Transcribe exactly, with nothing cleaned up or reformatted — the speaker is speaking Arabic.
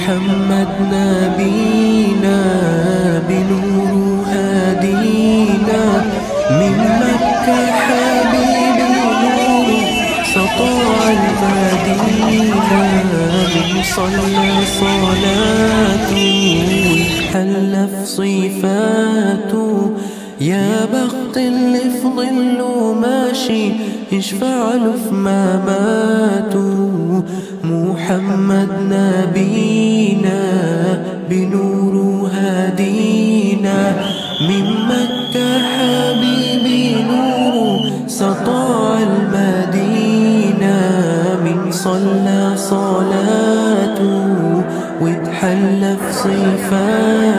محمد نبينا بنور هادينا، من مكة حبيبي نور سطع المدينة، من صلى صلاته حل في صفاته، يا بخت اللي في ظله ماشي يشفع له في مماته. محمد نبينا بنور هادينا، من مكة حبيبي نور سطع المدينة، من صلى صلاته واتحل في صفاته،